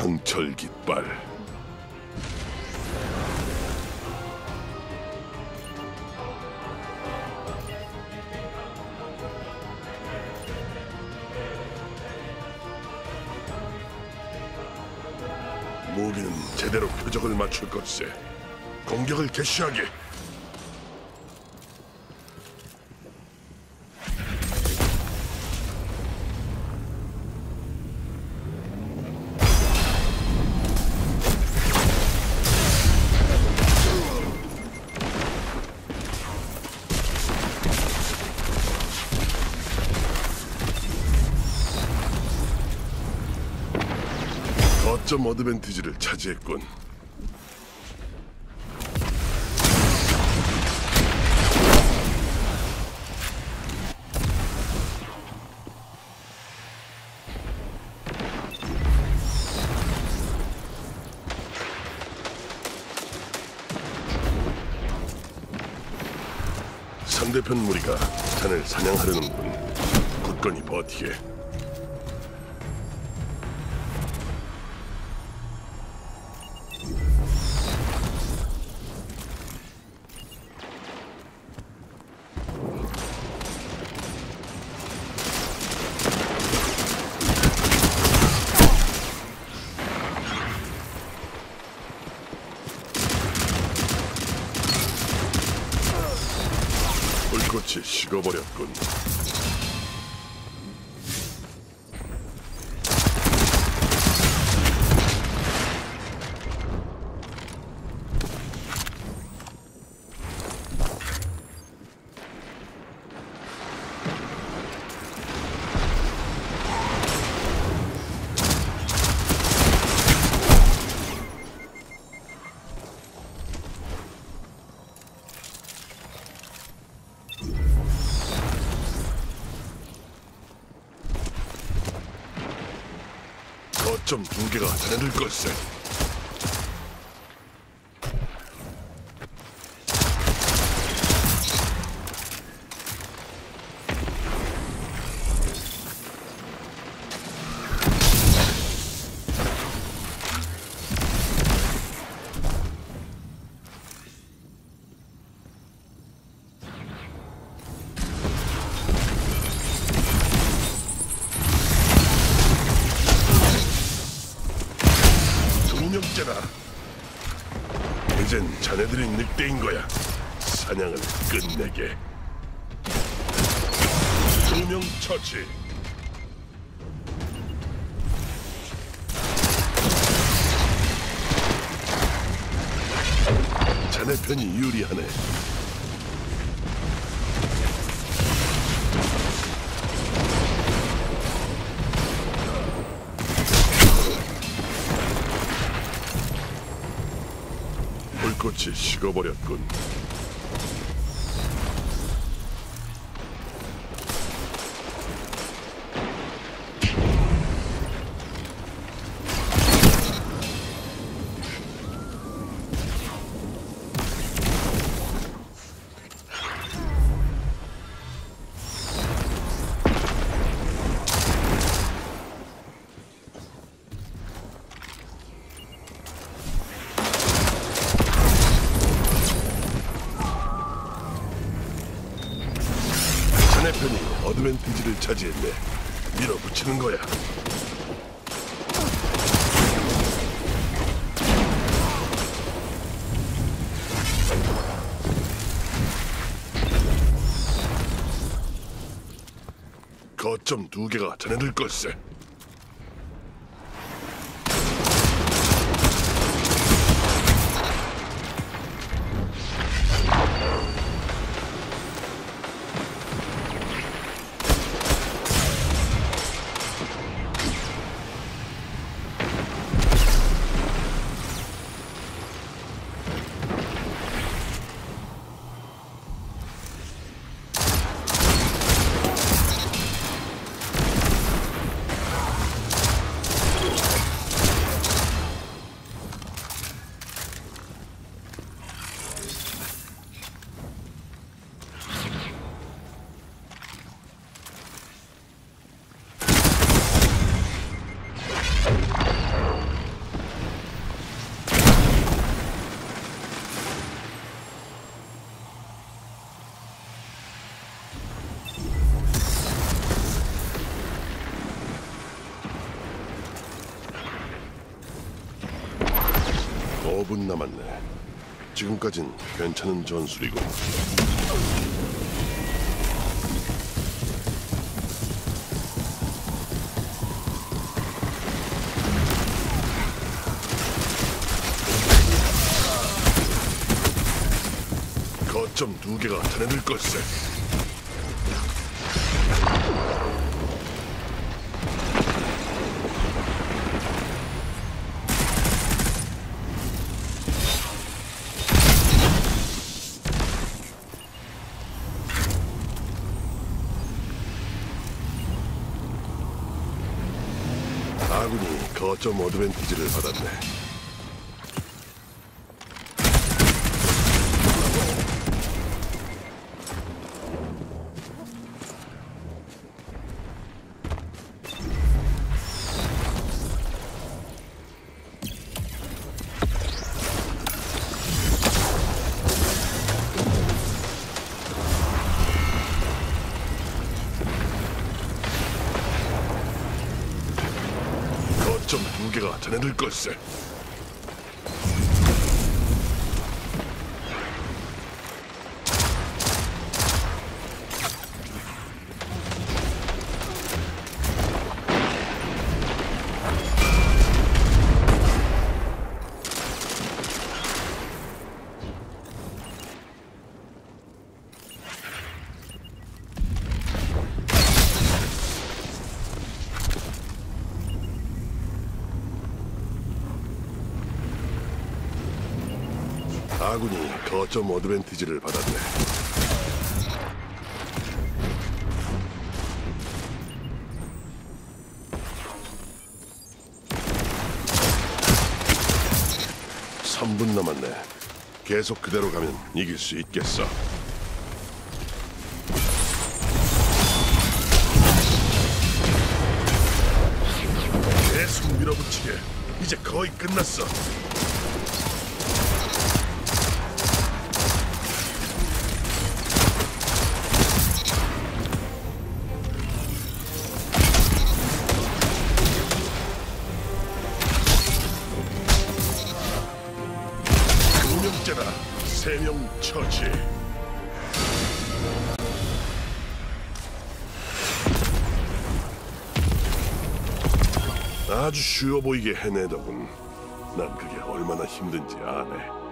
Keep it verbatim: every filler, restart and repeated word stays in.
강철 깃발. 무기는 제대로 표적을 맞출 것세. 공격을 개시하게. 거점 어드밴티지를 차지했군. 상대편 무리가 자네를 사냥하려는군. 굳건히 버티게. 불꽃이 식어버렸군. 거점 두 개가 자네들 걸세. 명째다. 이젠 자네들이 늑대인 거야. 사냥을 끝내게. 두 명 처치. 자네 편이 유리하네. 불꽃이 식어버렸군. 자네 편이 어드밴티지를 차지했네. 밀어붙이는 거야. 거점 두 개가 자네들 걸세. 오 분 남았네. 지금까진 괜찮은 전술이고. 거점 두 개가 자네들 걸세. 아군이 거점 어드밴티지를 받았네. 거점 두 개가 자네들 걸세. 아군이 거점 어드밴티지를 받았네. 삼 분 남았네. 계속 그대로 가면 이길 수 있겠어. 계속 밀어붙이게. 이제 거의 끝났어. 세 명 처치. 아주 쉬워 보이게 해내더군. 난 그게 얼마나 힘든지 아네.